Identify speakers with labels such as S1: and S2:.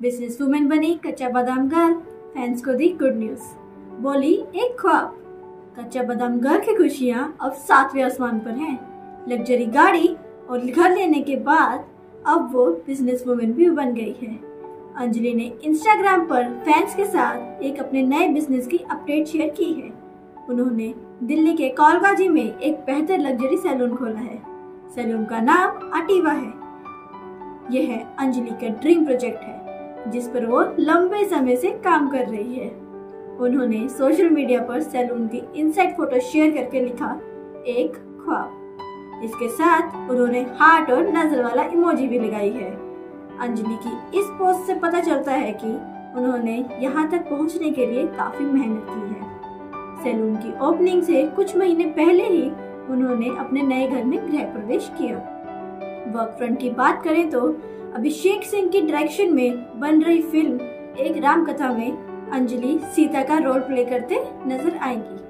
S1: Business women बनी कच्चा बादाम गर्ल, फैंस को दी गुड न्यूज। बोली एक ख्वाब। कच्चा बादाम गर्ल की खुशियां अब 7वें आसमान पर हैं। लग्जरी गाड़ी और घर लेने के बाद अब वो बिजनेस वुमेन भी बन गई है। अंजलि ने इंस्टाग्राम पर फैंस के साथ एक अपने नए बिजनेस की अपडेट शेयर की है। उन्होंने दिल्ली के कौलगाजी में एक बेहतर लग्जरी सैलून खोला है। सैलून का नाम आटीवा है। यह अंजलि का ड्रीम प्रोजेक्ट है जिस पर वो लंबे समय से काम कर रही है। उन्होंने सोशल मीडिया पर सैलून की इनसाइड फोटो शेयर करके लिखा एक ख्वाब। इसके साथ उन्होंने हार्ट और नजर वाला इमोजी भी लगाई है। अंजलि की इस पोस्ट से पता चलता है कि उन्होंने यहाँ तक पहुँचने के लिए काफी मेहनत की है। सैलून की ओपनिंग से कुछ महीने पहले ही उन्होंने अपने नए घर में गृह प्रवेश किया। वर्क फ्रंट की बात करें तो अभिषेक सिंह की डायरेक्शन में बन रही फिल्म एक राम कथा में अंजलि सीता का रोल प्ले करते नजर आएंगी।